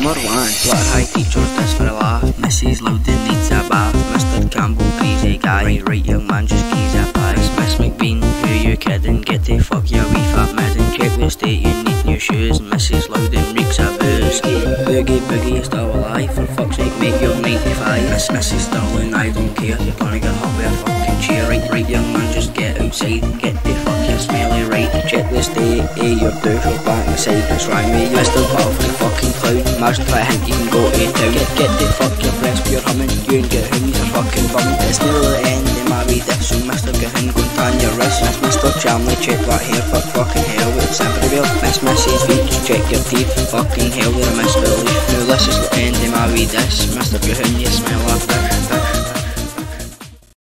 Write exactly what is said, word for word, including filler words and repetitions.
Number one, Blantyre High teachers, this for a laugh. Missus Loudon needs a bath. Mister Campbell, greasy guy. Right, right, young man, just geese a pie. Miss McBean, who you kidding? Get to fuck your wee fat midden. Check the state, you need new shoes. Missus Loudon reeks of booze. Boogie, boogie, you're still alive. For fuck's sake, mate, you're ninety-five. Miss Missus Stirling, I don't care. You're gonna get hot with a fucking chair. Right, right, young man, just get outside. Get the fuck your smelly right. Check the state, eh, your douche, or back inside. What's wrong with you? Mister Battle for the fucking cloud. Imagine if I think you can go to town. Get, get the fuck your breast pure humming. You and your homies are fucking bumming. It's nearly the end of my wee dick, so Mister Gahan go and tan your wrist. Miss Mister Chamley, check that hair, fuck fucking hell with Semperville. Miss Missus Veach, check your teeth, fucking hell with a misbelief. Now this is the end of my wee diss. Mister Gahan, you smell like this.